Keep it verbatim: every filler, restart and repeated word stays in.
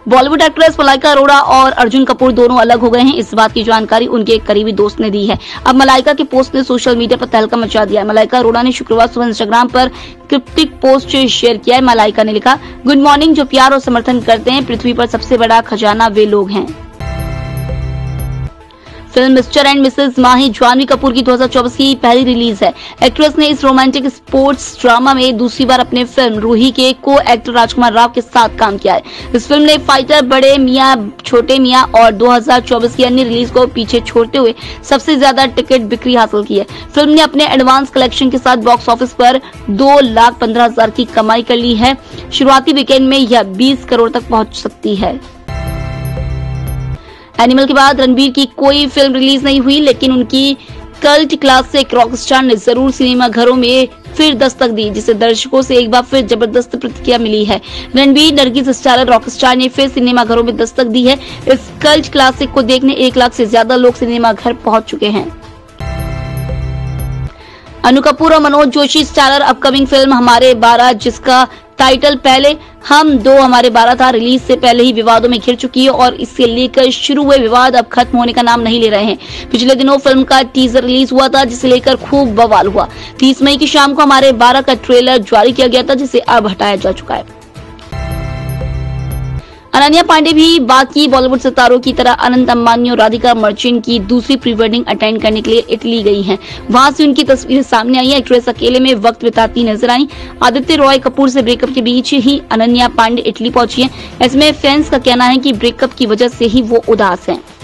Bollywood actress Malaika Arora और अर्जुन कपूर दोनों अलग हो गए हैं। इस बात की जानकारी उनके एक करीबी दोस्त ने दी है। अब मलाइका के पोस्ट ने सोशल मीडिया पर तहलका मचा दिया है। मलाइका अरोड़ा ने शुक्रवार सुबह इंस्टाग्राम पर क्रिप्टिक पोस्ट शेयर किया है। मलाइका ने लिखा, गुड मॉर्निंग, जो प्यार और समर्थन करते हैं, पृथ्वी पर सबसे बड़ा खजाना वे लोग हैं। Film mister and Mrs Mahi Janhvi Kapoor की दो हज़ार चौबीस की पहली रिलीज है। एक्ट्रेस ने इस रोमांटिक स्पोर्ट्स ड्रामा में दूसरी बार अपने फिल्म रूही के को एक्टर राजकुमार राव के साथ काम किया है। इस फिल्म ने फाइटर, बड़े मियां, छोटे मियां और दो हज़ार चौबीस की अन्य रिलीज को पीछे छोड़ते हुए सबसे ज्यादा टिकट बिक्री हासिल की है। फिल्म ने अपने एडवांस कलेक्शन के साथ बॉक्स ऑफिस पर दो लाख पंद्रह हजार की कमाई कर ली है। शुरुआती वीकेंड में यह बीस करोड़ तक पहुंच सकती है। एनिमल के बाद रणबीर की कोई फिल्म रिलीज नहीं हुई, लेकिन उनकी कल्ट क्लासिक रॉकस्टार ने जरूर सिनेमा घरों में फिर दस्तक दी, जिसे दर्शकों से एक बार फिर जबरदस्त प्रतिक्रिया मिली है। रणबीर नरगिस स्टारर रॉकस्टार ने फिर सिनेमा घरों में दस्तक दी है। इस कल्ट क्लासिक को देखने एक लाख से ज्यादा लोग सिनेमा घर पहुंच चुके हैं। अनु कपूर और Manoj Joshi starrer upcoming film Hamare Baarah, जिसका टाइटल पहले हम दो हमारे बारह था, रिलीज से पहले ही विवादों में घिर चुकी है और इससे लेकर शुरू हुए विवाद अब खत्म होने का नाम नहीं ले रहे हैं। पिछले दिनों फिल्म का टीजर रिलीज हुआ था, जिसे लेकर खूब बवाल हुआ। तीस मई की शाम को हमारे बारह का ट्रेलर जारी किया गया था, जिसे अब हटाया जा चुका है। अनन्या पांडे भी बाकी बॉलीवुड सितारों की तरह अनंत अंबानी और राधिका मर्चेंट की दूसरी प्री वेडिंग अटेंड करने के लिए इटली गई हैं। वहां से उनकी तस्वीरें सामने आई है। एक्ट्रेस अकेले में वक्त बिताती नजर आई। आदित्य रॉय कपूर से ब्रेकअप के बीच ही अनन्या पांडे इटली पहुंची हैं। ऐसे में फैंस का कहना है कि ब्रेकअप की वजह से ही वो उदास हैं।